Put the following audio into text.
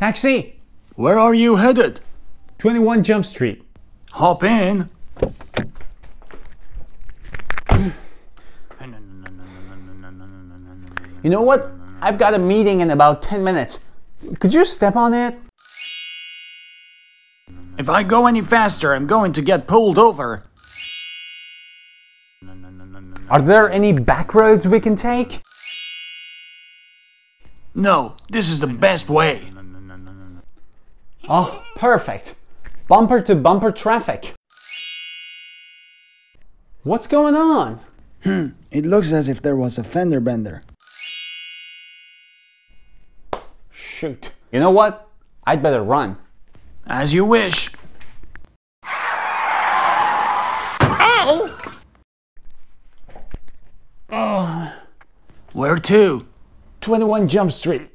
Taxi! Where are you headed? 21 Jump Street. Hop in. You know what? I've got a meeting in about 10 minutes. Could you step on it? If I go any faster, I'm going to get pulled over. Are there any back roads we can take? No, this is the best way. Oh, perfect. Bumper to bumper traffic. What's going on? It looks as if there was a fender bender. Shoot. You know what? I'd better run. As you wish. Ow! Oh. Where to? 21 Jump Street.